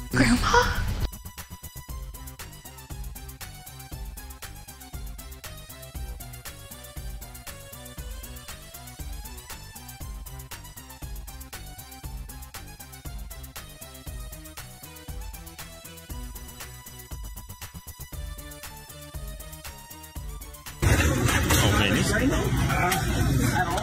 Grandpa? Oh man, this at all.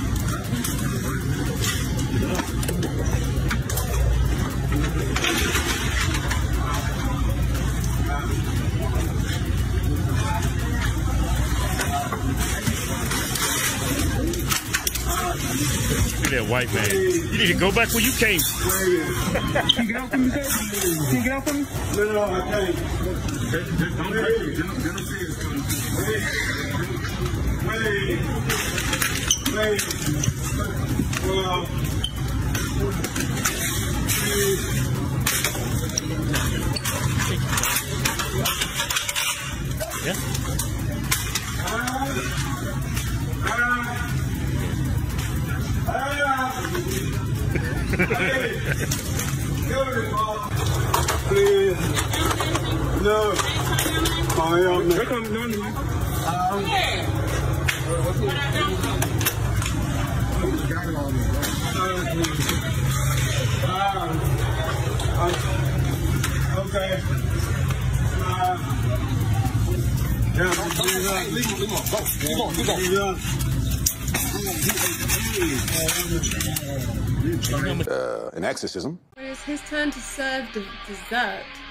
Look at that white man. You need to go back where you came from. Can you get out from me, sir? Can you get out from me? No, I can't. Don't hurt me. Wait. Well, Yeah. please. No. I am. Okay. An exorcism. It's his turn to serve the dessert.